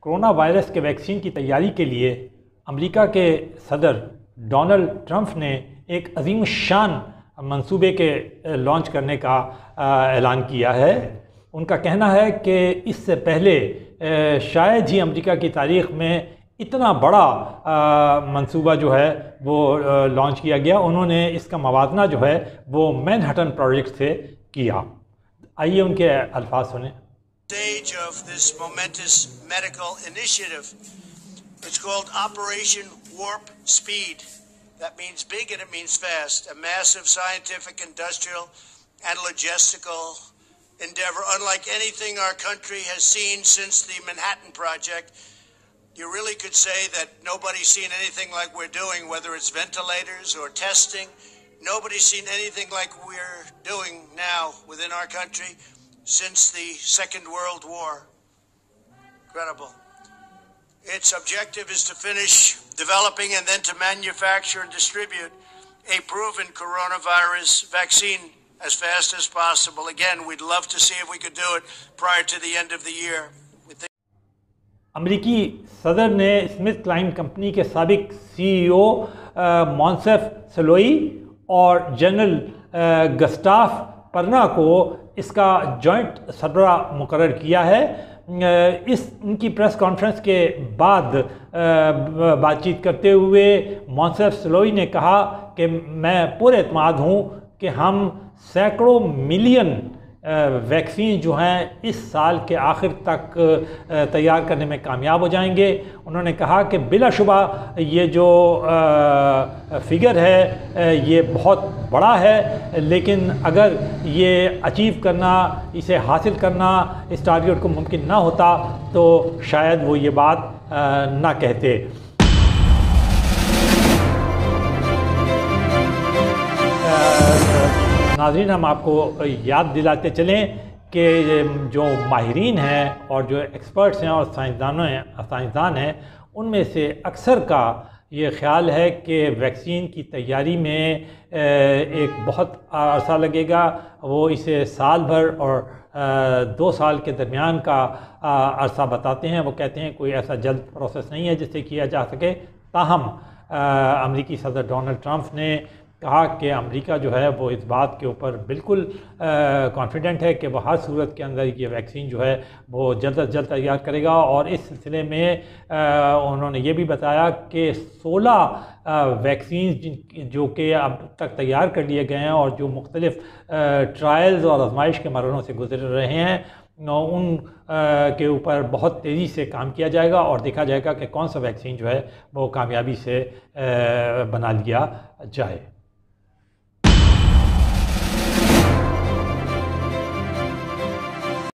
Corona virus के vaccine की तैयारी के लिए अमेरिका के सदर डोनाल्ड ट्रंप ने एक अजीम शान मंसूबे के लॉन्च करने का ऐलान किया है। उनका कहना है कि इससे पहले शायद ही अमेरिका की तारीख़ में इतना बड़ा मंसूबा जो है वो लॉन्च किया गया। उन्होंने इसका मवाजना जो है वो मैनहट्टन प्रोजेक्ट से किया। आइए उनके अल्फाज सुने। Stage of this momentous medical initiative. It's called Operation Warp Speed. That means big and it means fast. A massive scientific, industrial, and logistical endeavor, unlike anything our country has seen since the Manhattan Project. You really could say that nobody's seen anything like we're doing, whether it's ventilators or testing. Nobody's seen anything like we're doing now within our country since the Second World War. Incredible. Its objective is to finish developing and then to manufacture and distribute a proven coronavirus vaccine as fast as possible. Again, we'd love to see if we could do it prior to the end of the year. अमेरिकी सदर ने Smith Kline company के साबिक CEO मॉन्सेफ सलोई और general गस्टाफ परना को इसका joint सरबराह मुकर्रर किया है। इनकी प्रेस कॉन्फ्रेंस के बाद बातचीत करते हुए मॉन्सेफ सलोई ने कहा कि मैं पूरे एतमाद हूँ कि हम सैकड़ों मिलियन वैक्सीन जो हैं इस साल के आखिर तक तैयार करने में कामयाब हो जाएंगे। उन्होंने कहा कि बिलाशुबा ये जो फिगर है ये बहुत बड़ा है, लेकिन अगर ये अचीव करना, इसे हासिल करना, इस टारगेट को मुमकिन ना होता तो शायद वो ये बात ना कहते। नाज़रीन, हम आपको याद दिलाते चलें कि जो माहिरीन हैं और जो एक्सपर्ट्स हैं और साइंसदान हैं, उनमें से अक्सर का ये ख्याल है कि वैक्सीन की तैयारी में एक बहुत अरसा लगेगा। वो इसे साल भर और 2 साल के दरमियान का अरसा बताते हैं। वो कहते हैं कोई ऐसा जल्द प्रोसेस नहीं है जिससे किया जा सके। ताहम अमेरिकी सदर डोनाल्ड ट्रंप ने कहा कि अमेरिका जो है वो इस बात के ऊपर बिल्कुल कॉन्फिडेंट है कि वह हर सूरत के अंदर ये वैक्सीन जो है वो जल्द अज जल्द तैयार करेगा। और इस सिलसिले में उन्होंने ये भी बताया कि 16 वैक्सीन जो कि अब तक तैयार कर लिए गए हैं और जो मुख्तलिफ़ ट्रायल्स और आजमाइश के मरहलों से गुजर रहे हैं, उन के ऊपर बहुत तेज़ी से काम किया जाएगा और देखा जाएगा कि कौन सा वैक्सीन जो है वो कामयाबी से बना लिया जाए।